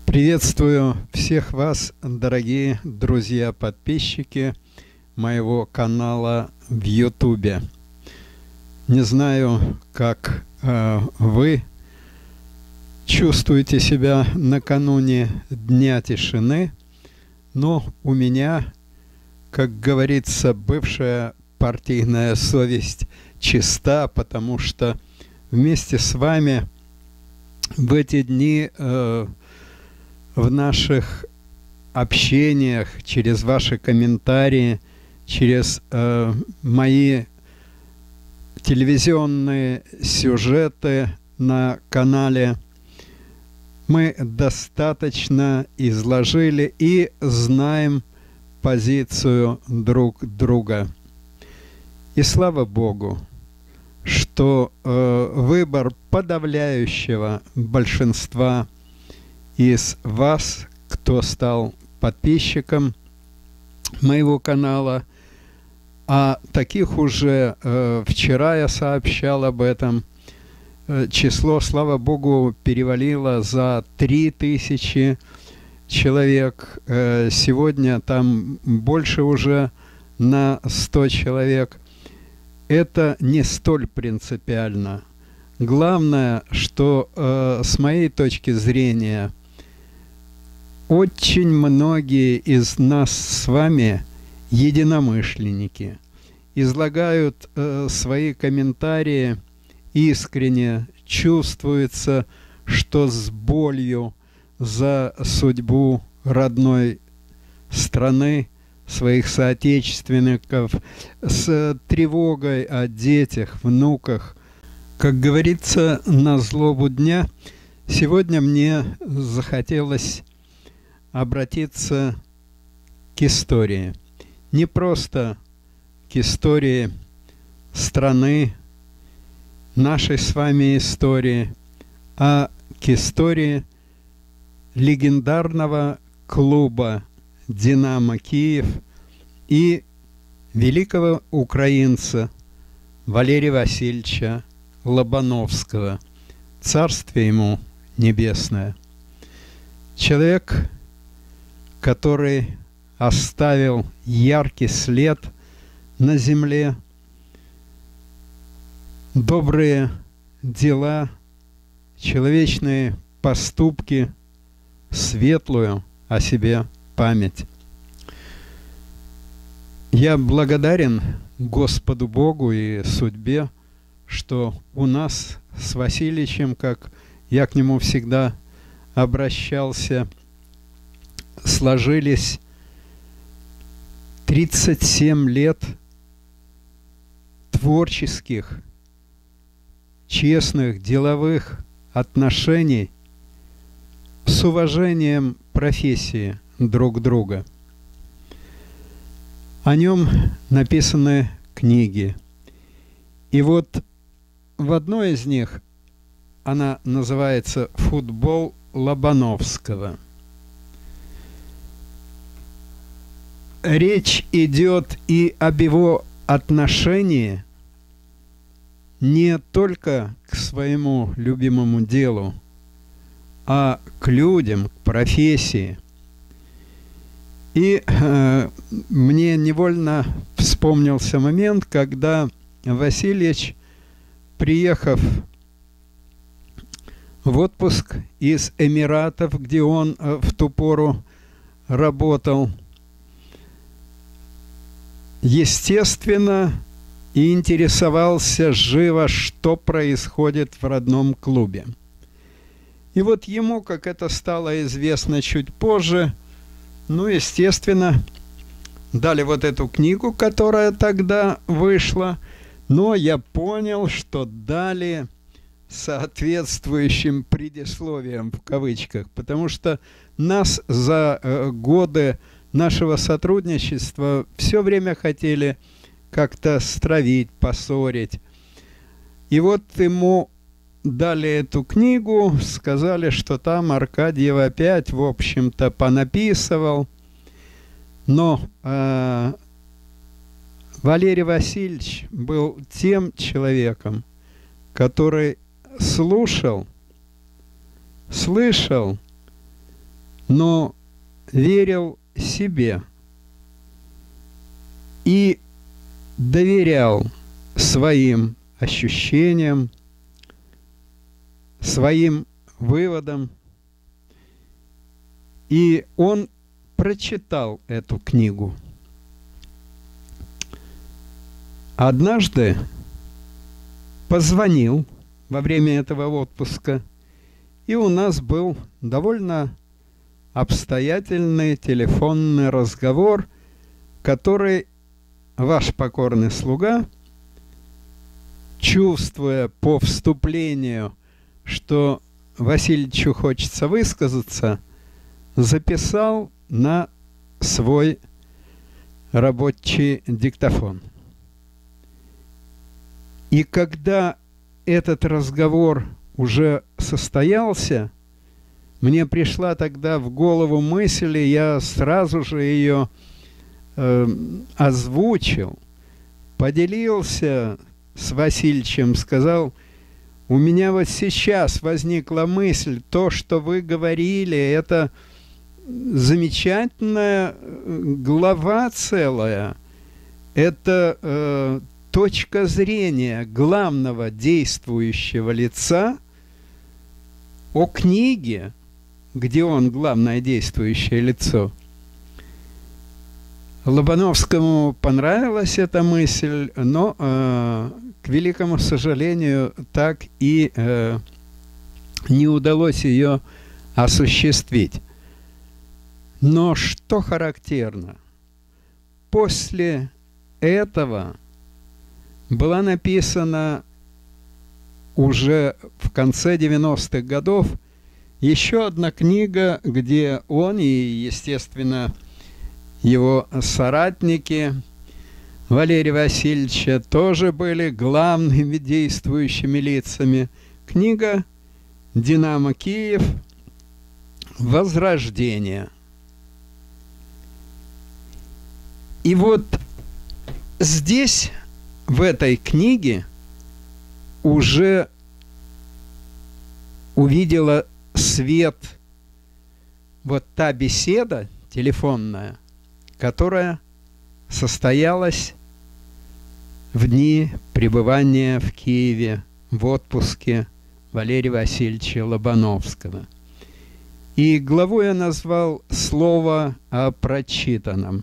Приветствую всех вас, дорогие друзья-подписчики моего канала в YouTube. Не знаю, как вы чувствуете себя накануне Дня тишины, но у меня, как говорится, бывшая партийная совесть чиста, потому что вместе с вами в эти дни в наших общениях, через ваши комментарии, через мои телевизионные сюжеты на канале мы достаточно изложили и знаем позицию друг друга. И слава Богу, что выбор подавляющего большинства из вас, кто стал подписчиком моего канала, а таких уже вчера я сообщал об этом, число, слава Богу, перевалило за 3000 человек. Сегодня там больше уже на 100 человек. Это не столь принципиально. Главное, что с моей точки зрения, очень многие из нас с вами единомышленники, излагают свои комментарии искренне, чувствуется, что с болью за судьбу родной страны, своих соотечественников, с тревогой о детях, внуках. Как говорится, на злобу дня, сегодня мне захотелось обратиться к истории. Не просто к истории страны, нашей с вами истории, а к истории легендарного клуба «Динамо Киев» и великого украинца Валерия Васильевича Лобановского. Царствие ему небесное. Человек, который оставил яркий след на земле, добрые дела, человечные поступки, светлую о себе память. Я благодарен Господу Богу и судьбе, что у нас с Васильевичем, как я к нему всегда обращался, сложились 37 лет творческих, честных, деловых отношений с уважением профессии друг друга. О нем написаны книги. И вот в одной из них, она называется «Футбол Лобановского». Речь идет и об его отношении не только к своему любимому делу, а к людям, к профессии. И мне невольно вспомнился момент, когда Васильевич, приехав в отпуск из Эмиратов, где он в ту пору работал, естественно, и интересовался живо, что происходит в родном клубе. И вот ему, как это стало известно чуть позже, ну, естественно, дали вот эту книгу, которая тогда вышла, но я понял, что дали соответствующим предисловием в кавычках, потому что нас за годы нашего сотрудничества все время хотели как-то стравить, поссорить. И вот ему дали эту книгу, сказали, что там Аркадьев опять, в общем-то, понаписывал. Но Валерий Васильевич был тем человеком, который слышал но верил себе и доверял своим ощущениям, своим выводам. И он прочитал эту книгу. Однажды позвонил во время этого отпуска, и у нас был довольно обстоятельный телефонный разговор, который ваш покорный слуга, чувствуя по вступлению, что Васильевичу хочется высказаться, записал на свой рабочий диктофон. И когда этот разговор уже состоялся, мне пришла тогда в голову мысль, и я сразу же ее озвучил, поделился с Васильевичем, сказал: у меня вот сейчас возникла мысль, то, что вы говорили, это замечательная глава целая, это точка зрения главного действующего лица о книге, где он главное действующее лицо. Лобановскому понравилась эта мысль, но, к великому сожалению, так и не удалось ее осуществить. Но что характерно, после этого была написана уже в конце 90-х годов еще одна книга, где он и, естественно, его соратники Валерия Васильевича тоже были главными действующими лицами. Книга «Динамо Киев. Возрождение». И вот здесь, в этой книге, уже увидела свет вот та беседа телефонная, которая состоялась в дни пребывания в Киеве в отпуске Валерия Васильевича Лобановского. И главу я назвал «Слово о прочитанном».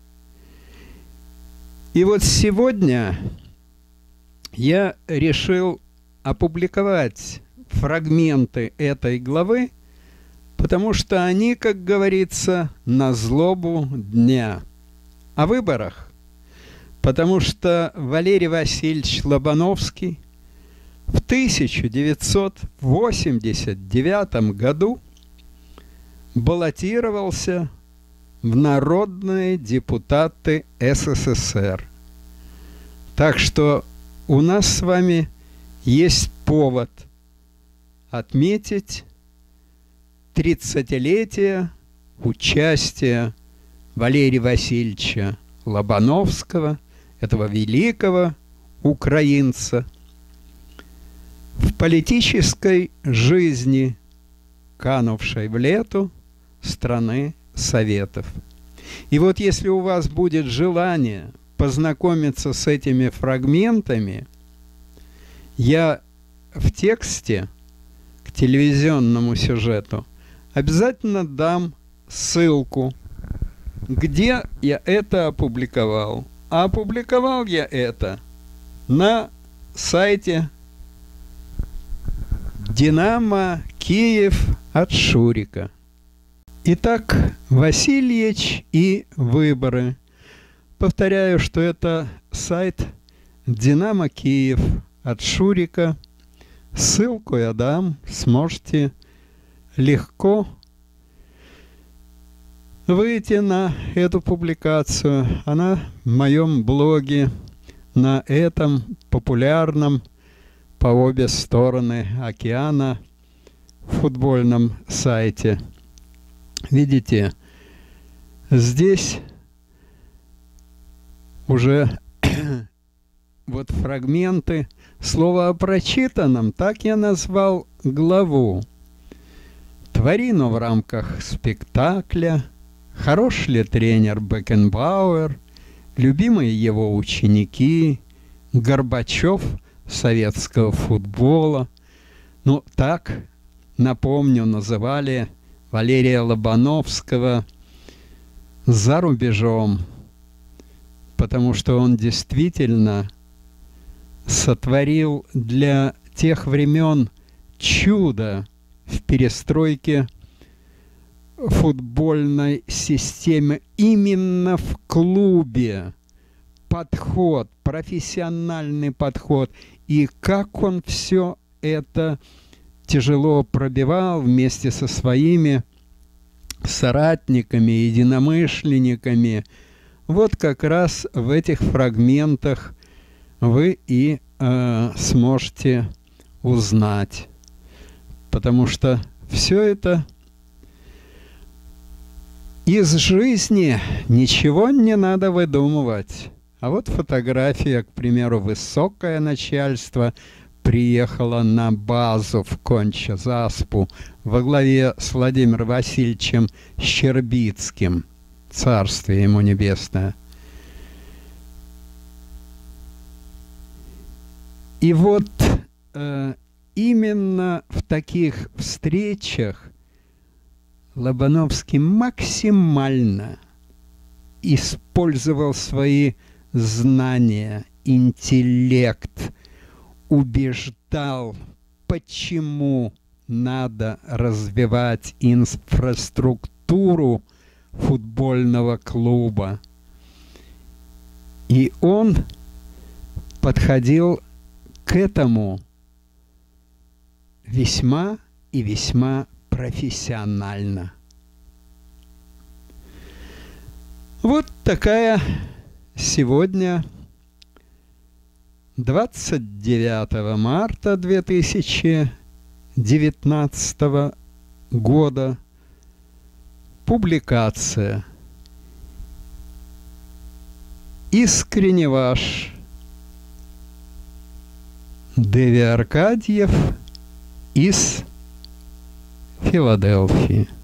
И вот сегодня я решил опубликовать фрагменты этой главы, потому что они, как говорится, на злобу дня. О выборах, потому что Валерий Васильевич Лобановский в 1989 году баллотировался в народные депутаты СССР. Так что у нас с вами есть повод отметить 30-летие участия Валерия Васильевича Лобановского, этого великого украинца, в политической жизни, канувшей в лету страны Советов. И вот если у вас будет желание познакомиться с этими фрагментами, я в тексте к телевизионному сюжету обязательно дам ссылку, где я это опубликовал. А опубликовал я это на сайте «Динамо Киев» от Шурика. Итак, Васильевич и выборы. Повторяю, что это сайт «Динамо Киев» от Шурика. Ссылку я дам, сможете легко выйти на эту публикацию. Она в моем блоге на этом популярном по обе стороны океана футбольном сайте. Видите, здесь уже вот фрагменты. Слово о прочитанном, так я назвал главу. Творину в рамках спектакля, хорош ли тренер Бекенбауэр, любимые его ученики, Горбачев советского футбола. Ну, так, напомню, называли Валерия Лобановского за рубежом, потому что он действительно сотворил для тех времен чудо в перестройке футбольной системы именно в клубе. Подход, профессиональный подход. И как он все это тяжело пробивал вместе со своими соратниками, единомышленниками. Вот как раз в этих фрагментах вы и сможете узнать. Потому что все это из жизни, ничего не надо выдумывать. А вот фотография, к примеру, высокое начальство приехало на базу в Конча-Заспу во главе с Владимиром Васильевичем Щербицким, царствие ему небесное. И вот именно в таких встречах Лобановский максимально использовал свои знания, интеллект, убеждал, почему надо развивать инфраструктуру футбольного клуба. И он подходил к этому весьма и весьма профессионально. Вот такая сегодня, 29 марта 2019 года, публикация. Искренне ваш Дэви Аркадьев из Филадельфии.